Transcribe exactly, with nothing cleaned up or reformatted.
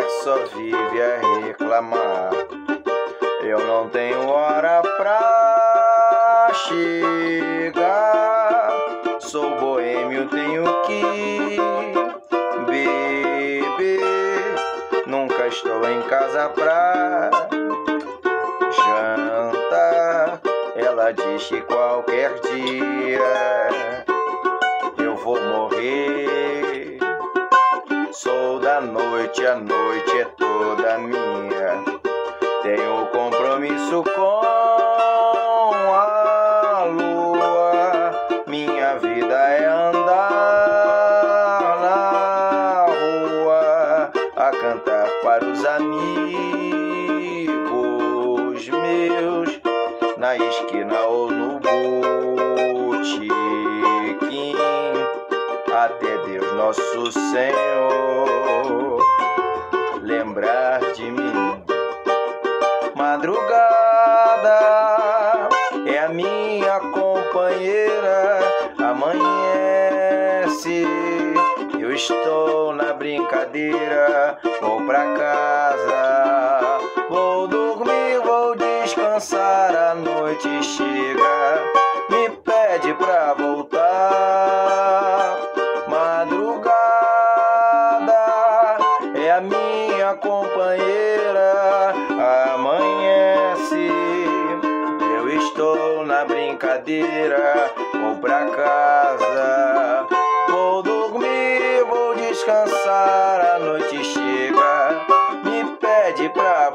mulher só vive a reclamar. Eu não tenho hora pra chegar, sou boêmio, tenho que beber. Nunca estou em casa pra jantar. Ela diz que qualquer dia eu vou morrer. Sou da noite, a noite é toda minha. Tenho compromisso com a lua. Minha vida é andar na rua, a cantar para os amigos meus, na esquina ou no botequim, até Deus nosso Senhor lembrar de mim. Madrugada é a minha companheira, amanhece, eu estou na brincadeira. Vou pra casa, vou dormir, vou descansar. A noite chega, me pede pra voltar. Madrugada é a minha companheira, amanhece, eu estou na brincadeira. Vou pra casa, vou dormir, vou descansar. A noite chega, me pede pra